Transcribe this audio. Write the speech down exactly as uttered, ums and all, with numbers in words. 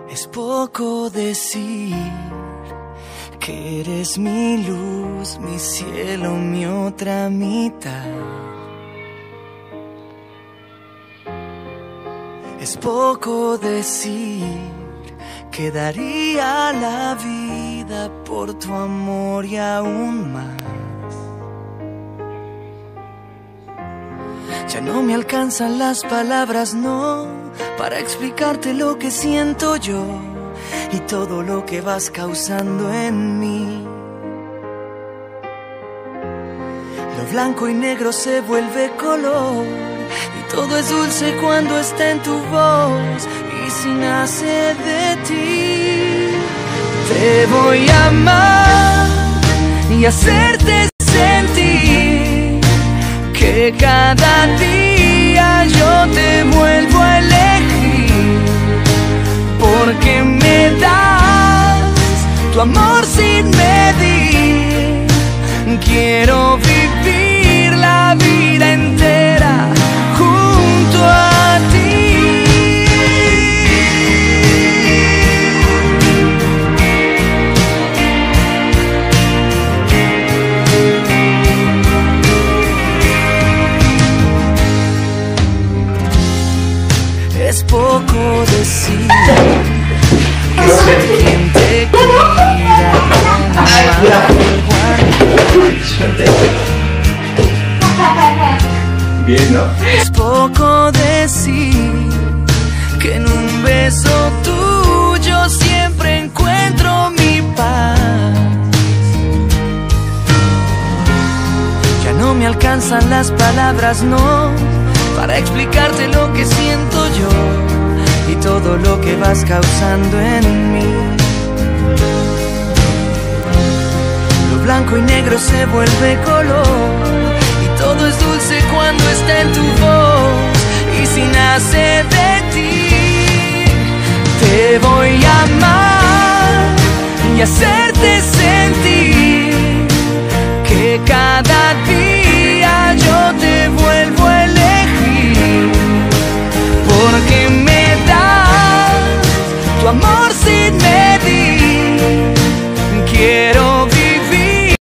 Es poco decir que eres mi luz, mi cielo, mi otra mitad. Es poco decir que daría la vida por tu amor y aún más. Ya no me alcanzan las palabras, no, para explicarte lo que siento yo y todo lo que vas causando en mí. Lo blanco y negro se vuelve color y todo es dulce cuando está en tu voz y si nace de ti. Te voy a amar y hacerte sentir que cada día yo te vuelvo a elegir, porque me das tu amor sin medir. Quiero vivir la vida entera junto a ti. Es poco decir que soy quien te quiera, bien, ¿no? Es poco decir que en un beso tuyo siempre encuentro mi paz. Ya no me alcanzan las palabras, no, para explicarte lo que siento yo y todo lo que vas causando en mí. Lo blanco y negro se vuelve color y todo es dulce cuando está en tu voz y si nace de ti. Te voy a amar y hacerte sentir que cada día yo te vuelvo a elegir, porque me das tu amor